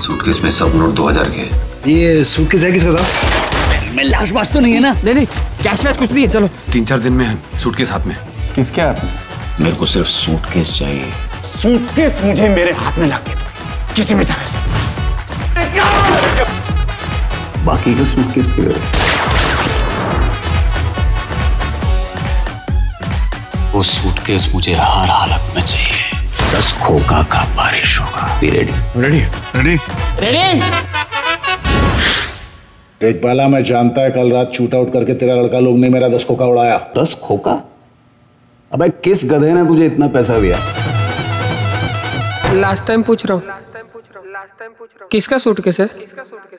Suitcase में सब note 2000 के। ये सूटकेस है किसका था? मैं लाश बाज तो नहीं है ना? नहीं कैश वैश कुछ नहीं है। चलो 3-4 दिन में सूटकेस हाथ में। किसके हाथ में? मेरे को सिर्फ सूटकेस चाहिए। सूटकेस मुझे मेरे हाथ में लाके दो किसी भी तरह से। बाकी का सूटकेस के वो सूटकेस मुझे हर हालत में चाहिए। 10 खोखा का बारिश होगा। Be ready. Ready ready ready. देख बाला, मैं जानता है कल रात शूट आउट करके तेरा लड़का लोग ने मेरा 10 खोखा उड़ाया। 10 खोखा? अबे किस गधे ने तुझे इतना पैसा दिया? लास्ट टाइम पूछ रहा हूँ किसका सूटकेस है?